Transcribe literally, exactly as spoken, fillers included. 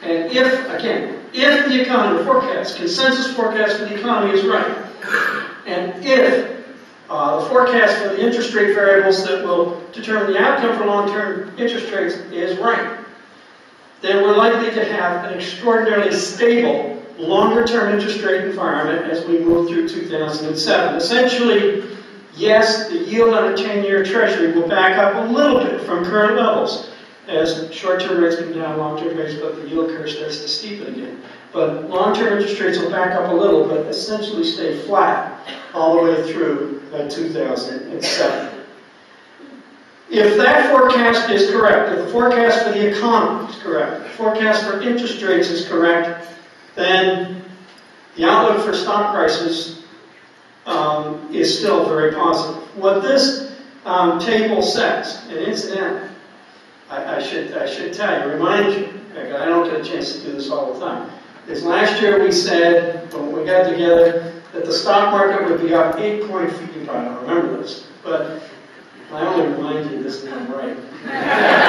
And if, again, if the economy forecast, consensus forecast for the economy is right, and if uh, the forecast for the interest rate variables that will determine the outcome for long-term interest rates is right, then we're likely to have an extraordinarily stable, longer-term interest rate environment as we move through two thousand seven. Essentially, yes, the yield on a ten-year treasury will back up a little bit from current levels as short-term rates come down, long-term rates, but the yield curve starts to steepen again. But long-term interest rates will back up a little, but essentially stay flat all the way through uh, two thousand seven. If that forecast is correct, if the forecast for the economy is correct, the forecast for interest rates is correct, then the outlook for stock prices um, is still very positive. What this um, table says, and incidentally, I, I, should, I should tell you, remind you, because I don't get a chance to do this all the time, is last year we said, when we got together, that the stock market would be up eight point five, I don't remember this, but I only remind you this is not right.